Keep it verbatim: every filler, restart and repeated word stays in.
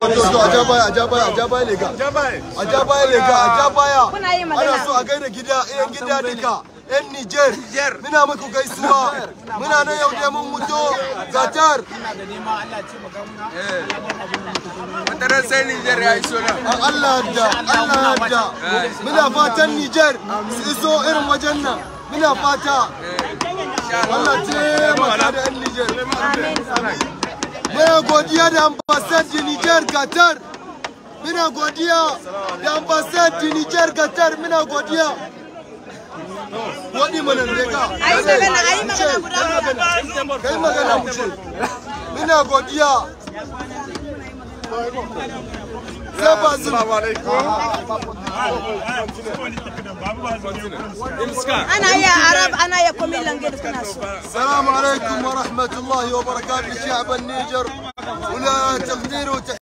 Ajabaya, Ajabaya, Ajabaya lega. Ajabaya lega, Ajabaya. Ana so a gaida gida, yan gida duka. Yan Niger. Muna muku gaisuwa. Muna nan yau da mun mutu Qatar. Wataran sai Niger ya iso nan. Allah da, Allah da. Muna fatan Niger su iso irin wajen nan. Muna fata. Allah ce maka da yan Niger. Muna godiya da ambassador Niger Qatar. Muna godiya da ambassador Niger Qatar. Muna godiya. Wani mana rega. Ayi magana, ayi magana guda guda. Kai magana mu ce. Muna godiya. Assalamu alaikum. Ana ya Arab, ana ya komi langue da kuna so. Assalamu alaikum wa rahmatullahi wa barakatuh شعب النيجر ولا تقدير